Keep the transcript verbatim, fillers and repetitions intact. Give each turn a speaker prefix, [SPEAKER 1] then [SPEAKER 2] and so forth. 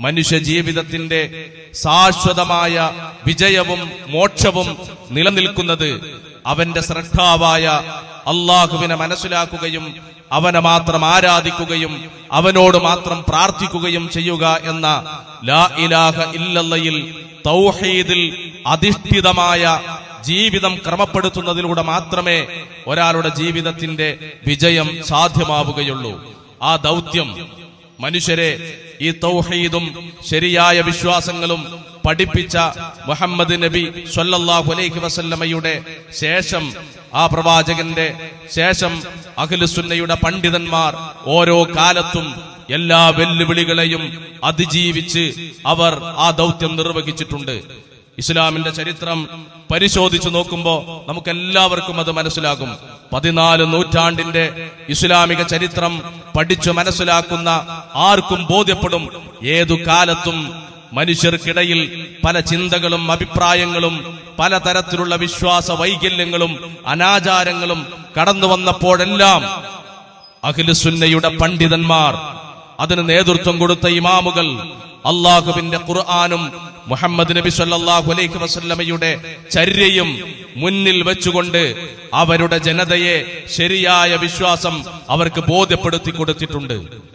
[SPEAKER 1] മനുഷ്യ ജീവിതത്തിന്റെ ശാശ്വതമായ വിജയവും മോക്ഷവും നിലനിൽക്കുന്നത് അവന്റെ ശ്രദ്ധാവായ അള്ളാഹുവിനെ മനസ്സിലാക്കുകയും അവനെ മാത്രം ആരാധിക്കുകയും അവനോട് മാത്രം പ്രാർത്ഥിക്കുകയും ചെയ്യുക എന്ന ലാ ഇലാഹ ഇല്ലല്ലയിൽ തൗഹീദിൽ അധിഷ്ഠിതമായ ജീവിതം ക്രമപ്പെടുത്തുന്നതിലൂടെ മാത്രമേ ഒരാളുടെ ജീവിതത്തിന്റെ വിജയം സാധ്യമാവുകയുള്ളൂ. ആ ദൗത്യം മനുഷ്യരെ ഈ തൗഹീദും ശരിയായ വിശ്വാസങ്ങളും പഠിപ്പിച്ച മുഹമ്മദ് നബി സ്വല്ലല്ലാഹു അലൈഹി വസല്ലമയുടെ ശേഷം, ആ പ്രവാചകന്റെ ശേഷം അഹ്ലുസുന്നയുടെ പണ്ഡിതന്മാർ ഓരോ കാലത്തും എല്ലാ വെല്ലുവിളികളെയും അതിജീവിച്ച് അവർ ആ ദൗത്യം നിർവഹിച്ചിട്ടുണ്ട്. ഇസ്ലാമിന്റെ ചരിത്രം പരിശോധിച്ചു നോക്കുമ്പോൾ നമുക്കെല്ലാവർക്കും അത് മനസ്സിലാകും. പതിനാല് നൂറ്റാണ്ടിന്റെ ഇസ്ലാമിക ചരിത്രം പഠിച്ചു മനസ്സിലാക്കുന്ന ആർക്കും ബോധ്യപ്പെടും, ഏതു കാലത്തും മനുഷ്യർക്കിടയിൽ പല ചിന്തകളും അഭിപ്രായങ്ങളും പലതരത്തിലുള്ള വിശ്വാസ വൈകല്യങ്ങളും അനാചാരങ്ങളും കടന്നു വന്നപ്പോഴെല്ലാം അഹ്ലുസുന്നയുടെ പണ്ഡിതന്മാർ, അതിന് നേതൃത്വം കൊടുത്ത ഇമാമുകൾ അള്ളാഹുവിന്റെ ഖുർആനും മുഹമ്മദ് നബി സല്ലല്ലാഹു അലൈഹി വസല്ലമയുടെ ചര്യയും മുന്നിൽ വെച്ചുകൊണ്ട് അവരുടെ ജനതയെ ശരിയായ വിശ്വാസം അവർക്ക് ബോധ്യപ്പെടുത്തി കൊടുത്തിട്ടുണ്ട്.